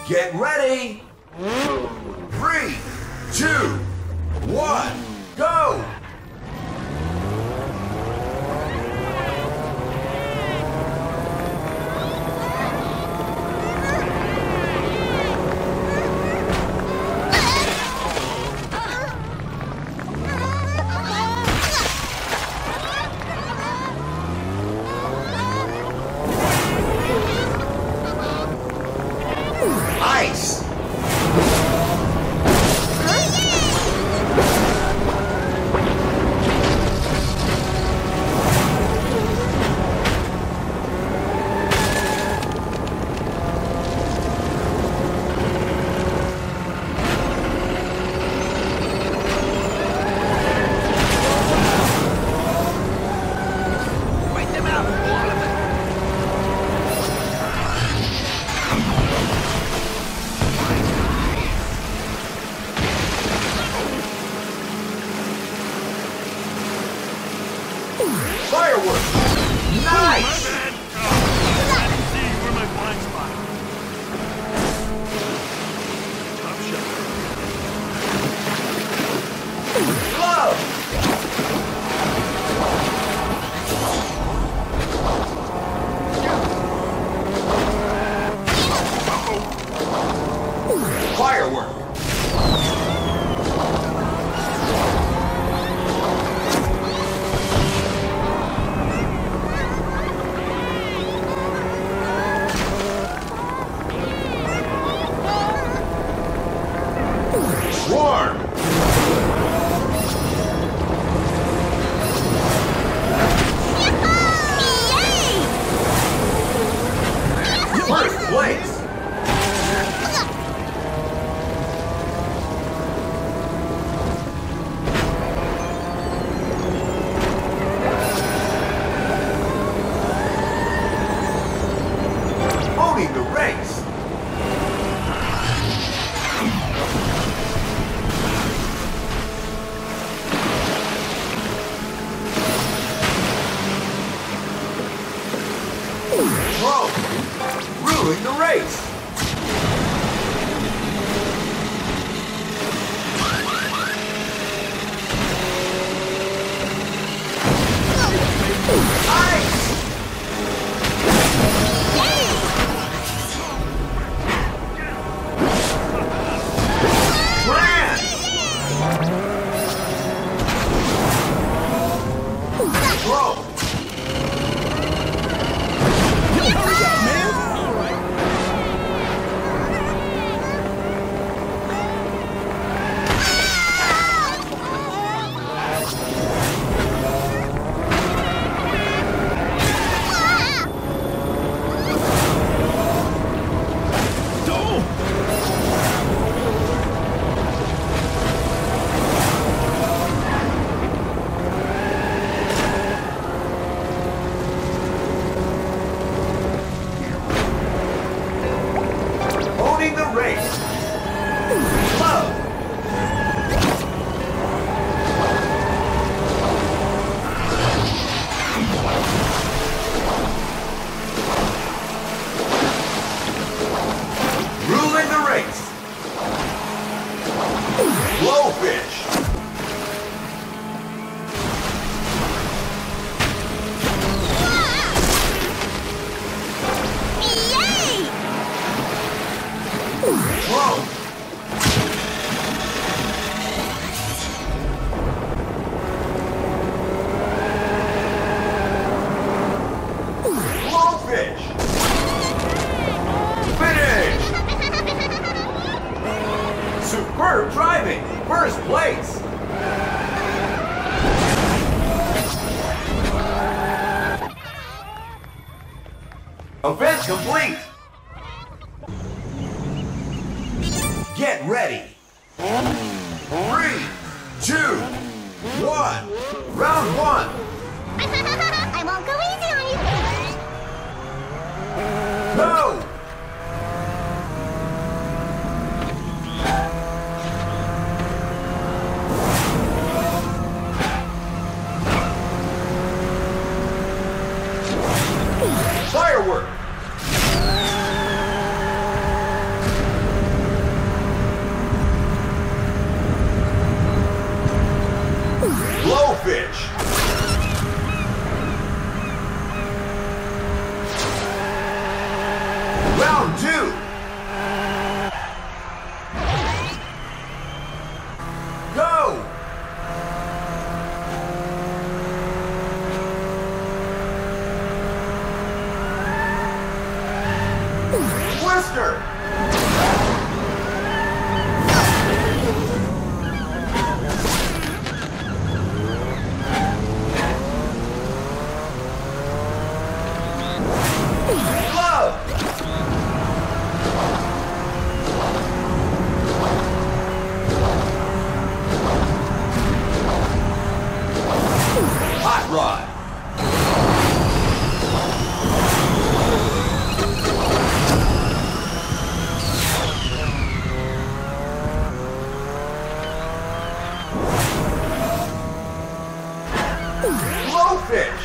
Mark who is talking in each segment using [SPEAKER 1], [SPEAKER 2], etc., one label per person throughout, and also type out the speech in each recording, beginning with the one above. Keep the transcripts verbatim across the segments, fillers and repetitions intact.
[SPEAKER 1] Get ready! Three, two, one, go! Ice! Fireworks! Nice!
[SPEAKER 2] I didn't see where my blind spot. Top shot.
[SPEAKER 1] Glove! Firework! Swarm! First place! Owning the race! Whoa! Ruling the race! Ice! Grand! Throw!
[SPEAKER 2] Hurry up, man! All right.
[SPEAKER 1] Owning the race! Love! Ruling the race! Blowfish! Whoa! Blowfish! Finish! Superb driving! First place! Event complete! Get ready! Three, two, one, round one!
[SPEAKER 3] I won't go easy on you.
[SPEAKER 1] Go! Firework! Round two. Go! Twister! Hot rod. Blowfish.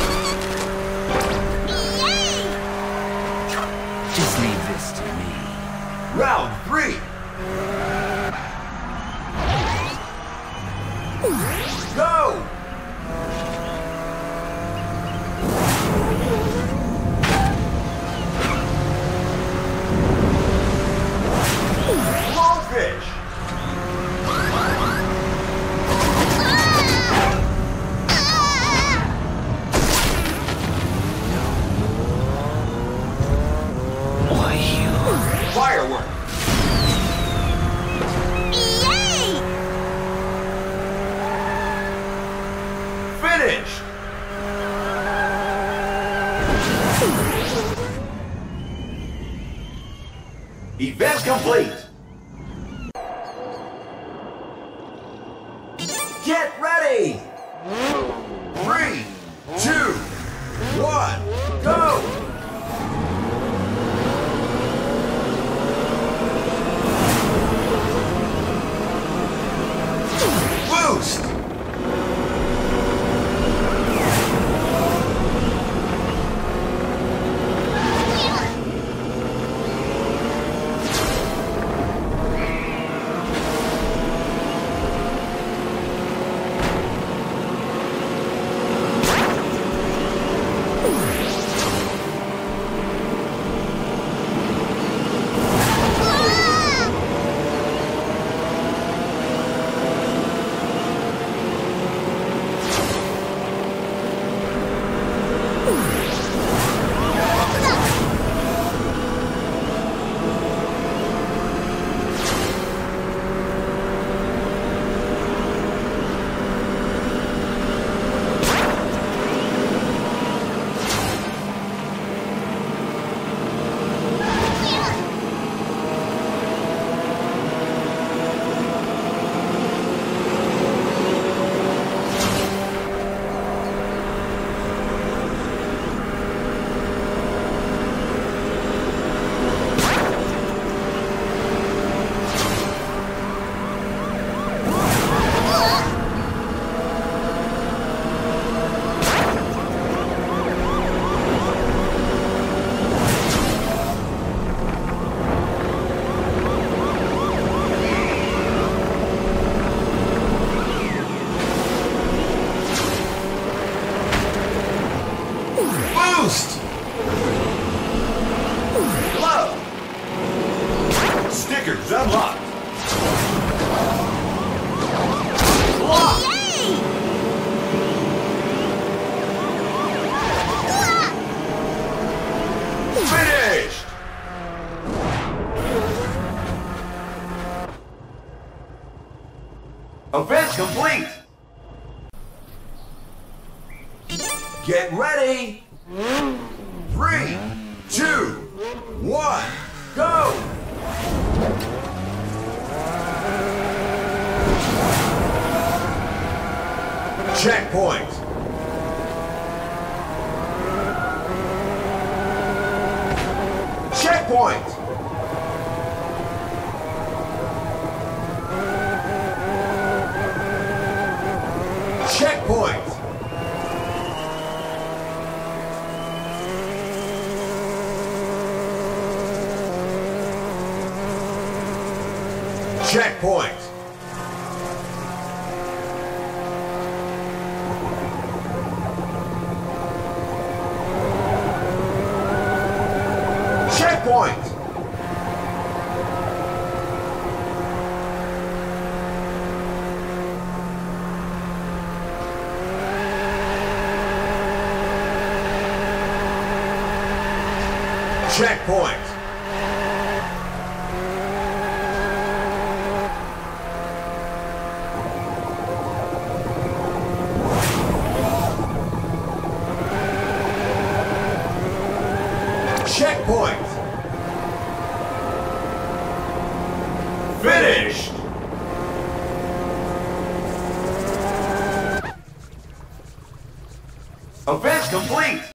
[SPEAKER 3] Yay!
[SPEAKER 4] Just leave this to me.
[SPEAKER 1] Round three. Go! Blowfish.
[SPEAKER 4] Why you?
[SPEAKER 1] Firework.
[SPEAKER 3] Yay!
[SPEAKER 1] Finished. Event complete. Get ready. Three, two, one, go. Boost. Boost! Blow! Stickers unlocked! Block!
[SPEAKER 3] Yay!
[SPEAKER 1] Finished! Event complete! Get ready! Three, two, one, go! Checkpoint! Checkpoint! Checkpoint! Checkpoint! Checkpoint! Checkpoint. Checkpoint. Finished. Event complete.